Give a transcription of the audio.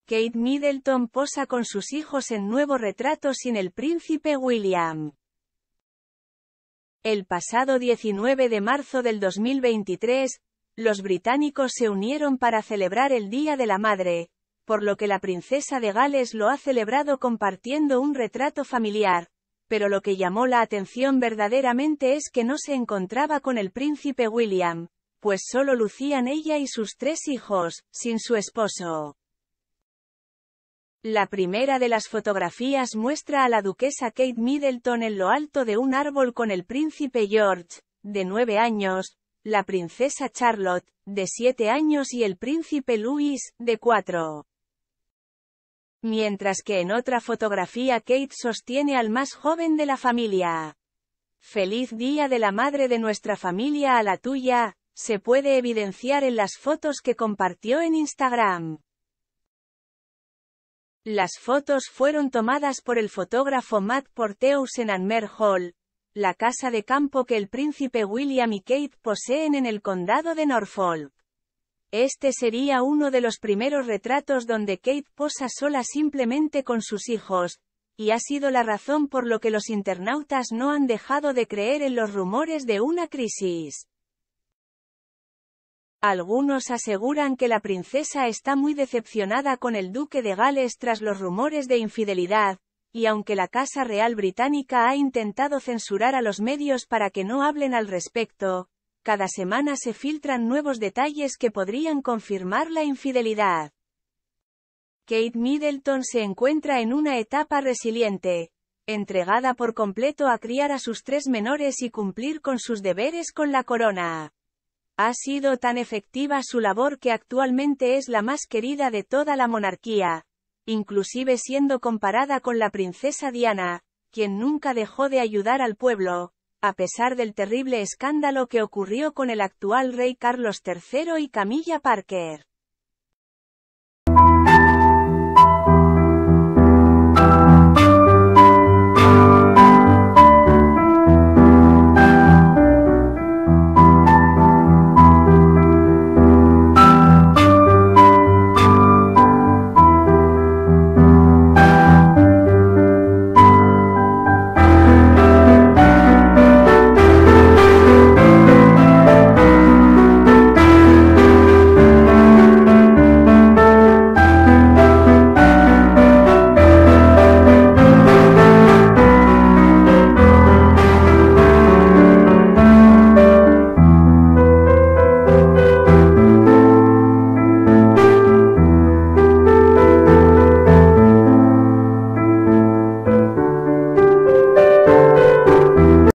Kate Middleton posa con sus hijos en nuevo retrato sin el príncipe William. El pasado 19 de marzo del 2023, los británicos se unieron para celebrar el Día de la Madre, por lo que la princesa de Gales lo ha celebrado compartiendo un retrato familiar, pero lo que llamó la atención verdaderamente es que no se encontraba con el príncipe William, pues solo lucían ella y sus 3 hijos, sin su esposo. La primera de las fotografías muestra a la duquesa Kate Middleton en lo alto de un árbol con el príncipe George, de 9 años, la princesa Charlotte, de 7 años y el príncipe Louis, de 4. Mientras que en otra fotografía Kate sostiene al más joven de la familia. Feliz Día de la Madre de nuestra familia a la tuya, se puede evidenciar en las fotos que compartió en Instagram. Las fotos fueron tomadas por el fotógrafo Matt Porteous en Anmer Hall, la casa de campo que el príncipe William y Kate poseen en el condado de Norfolk. Este sería uno de los primeros retratos donde Kate posa sola simplemente con sus hijos, y ha sido la razón por lo que los internautas no han dejado de creer en los rumores de una crisis. Algunos aseguran que la princesa está muy decepcionada con el duque de Gales tras los rumores de infidelidad, y aunque la Casa Real Británica ha intentado censurar a los medios para que no hablen al respecto, cada semana se filtran nuevos detalles que podrían confirmar la infidelidad. Kate Middleton se encuentra en una etapa resiliente, entregada por completo a criar a sus 3 menores y cumplir con sus deberes con la corona. Ha sido tan efectiva su labor que actualmente es la más querida de toda la monarquía, inclusive siendo comparada con la princesa Diana, quien nunca dejó de ayudar al pueblo, a pesar del terrible escándalo que ocurrió con el actual rey Carlos III y Camilla Parker.